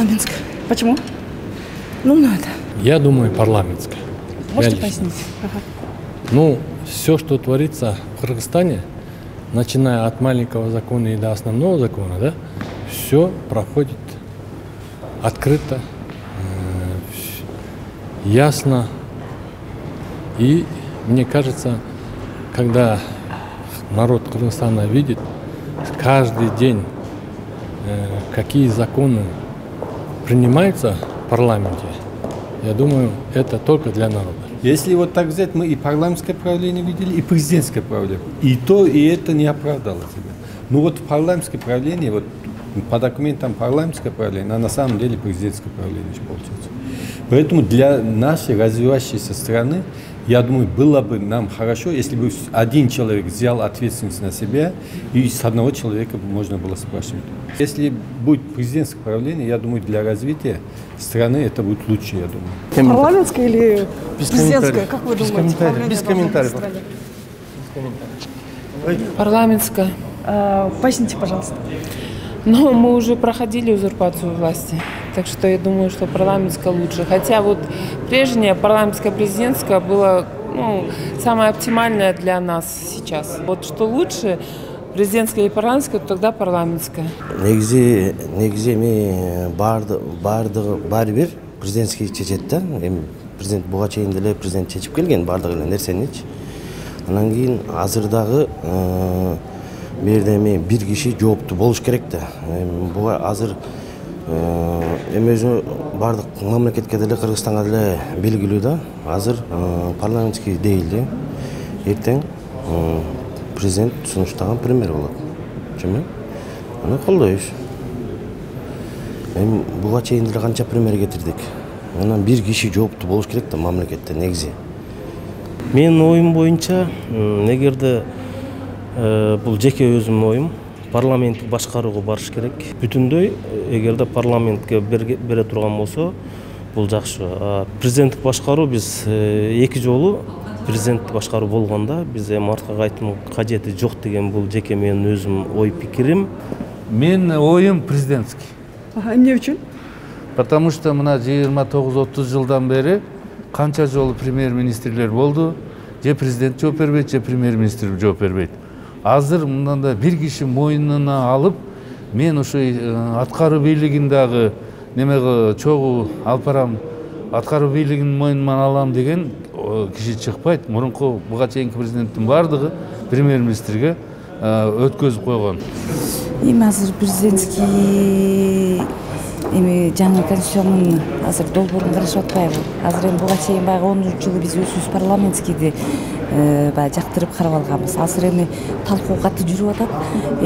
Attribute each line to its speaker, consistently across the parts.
Speaker 1: Парламентская. Почему? Ну, надо.
Speaker 2: Я думаю, парламентская.
Speaker 1: Можете пояснить?
Speaker 2: Ну, все, что творится в Кыргызстане, начиная от маленького закона и до основного закона, да, все проходит открыто, ясно. И мне кажется, когда народ Кыргызстана видит каждый день, какие законы принимаются в парламенте, я думаю, это только для народа.
Speaker 3: Если вот так взять, мы и парламентское правление видели, и президентское правление. И то, и это не оправдало себя. Ну вот парламентское правление, вот по документам парламентское правление, а на самом деле президентское правление получается. Поэтому для нашей развивающейся страны, я думаю, было бы нам хорошо, если бы один человек взял ответственность на себя, и с одного человека можно было спрашивать. Если будет президентское правление, я думаю, для развития страны это будет лучше, я думаю.
Speaker 1: Парламентская или президентская? Как вы думаете?
Speaker 4: Без комментариев.
Speaker 5: Парламентская.
Speaker 1: Поясните, пожалуйста.
Speaker 5: Но мы уже проходили узурпацию власти, так что я думаю, что парламентская лучше. Хотя вот прежняя парламентская президентская была самая оптимальная для нас сейчас. Вот что лучше, президентская и парламентская, то тогда парламентская.
Speaker 4: Негизи ми баары бир президентский чечет да. Президент буга чейин деле президент чечип келген баардык эле нерсеничи. Анан кийин азырдагы бердеме бир киши жооптуу болуш керек да. Буга азыр эми өзү баардык мамлекетке деле Кыргызстанга деле белгилүү да. Азыр парламентский дейли эртең президент сунуштаган премьер болот. Чыма? Аны колдойбуз. Эми буга чейин деле канча премьер кетирдик. Анан бир киши жооптуу болуш керек да мамлекетте негизи. Менин оюм боюнча, эгерде бул жеке өзүмдүн оюм, парламенттик башкарууга барыш керек. Бүтүндөй эгерде парламентке бере турган болсо, бул жакшы. Президенттик башкаруу биз эки жолу президенттик башкаруу болгондо биз эми артка кайтуунун кажети жок деген бул жеке менин өзүм ой пикирим.
Speaker 6: Менин оюм президентский.
Speaker 1: Эмне үчүн?
Speaker 6: Потому что мына 29-30 жылдан бери канча жолу премьер-министрлер болду, же президент жооп бербейт, же премьер-министр жооп бербейт. Азыр мынданда бир киши мойнуна алып, мен ошо аткаруу бийлигиндагы немеге чогуу алып барам, аткаруу бийлигин мойнума алам деген киши чыкпайт. Мурунку буга чейинки президенттин баардыгы премьер-министрге өткөзүп койгон.
Speaker 7: Эми азыр президентский жаңы конституциянын азыр долбоорун карашып атпайбы? Азыр эми буга чейин баягы 10 жылы биз өзүбүз парламентскийди баягы жактырып карап алганбыз. Азыр эми талкуу катуу жүрүп атат.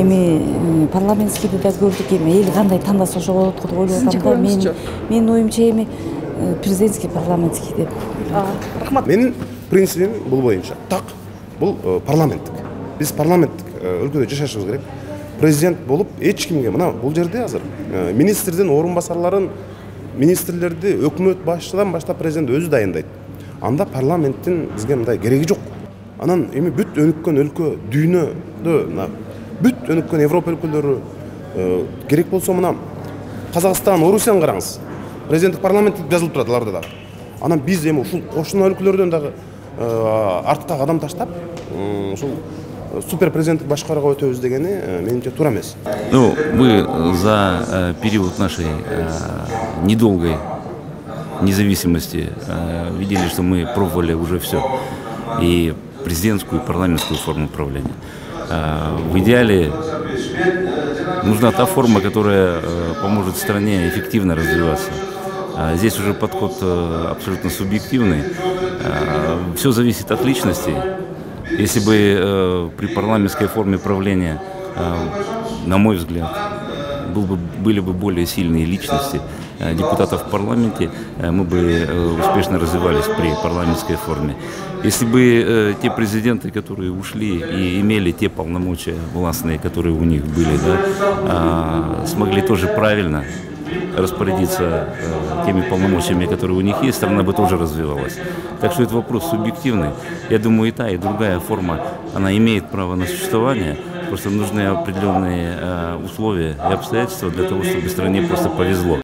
Speaker 7: Эми парламентскийди да көрдүк, эми эл кандай тандаса ошого болот го деп ойлоп атам да. Менин оюмча эми президентский, парламентский деп.
Speaker 8: Рахмат. Менин принцибим бул боюнча так, бул парламенттик. Биз парламенттик өлкөдө жашашыбыз керек. Президент болуп эч кимге мына бул жерде азыр министрдин орун басарларын, министрлерди өкмөт башчыдан баштап президент өзү дайындайт. Анда парламенттин бизге мындай кереги жок. Анан эми бүт өнүккөн өлкө дүйнөдө, бүт өнүккөн Европа өлкөлөрү керек болсо мына Казакстан, Орусияны караңыз. Президенттик парламенттик жазылып турат аларда да. Анан биз эми ушул кошуна өлкөлөрдөн дагы артка кадам таштап, ушул супер президенттик башкарууга өтөбүз дегени менимче туура эмес.
Speaker 9: Ну, мы за период нашей недолгой независимости видели, что мы пробовали уже все. И президентскую, и парламентскую форму управления. В идеале нужна та форма, которая поможет стране эффективно развиваться. Здесь уже подход абсолютно субъективный. Все зависит от личности. Если бы при парламентской форме правления, на мой взгляд, были бы более сильные личности депутатов в парламенте, мы бы успешно развивались при парламентской форме. Если бы те президенты, которые ушли и имели те полномочия властные, которые у них были, да, смогли тоже правильно распорядиться теми полномочиями, которые у них есть, страна бы тоже развивалась. Так что это вопрос субъективный. Я думаю, и та, и другая форма, она имеет право на существование. Просто нужны определенные условия и обстоятельства для того, чтобы стране просто повезло.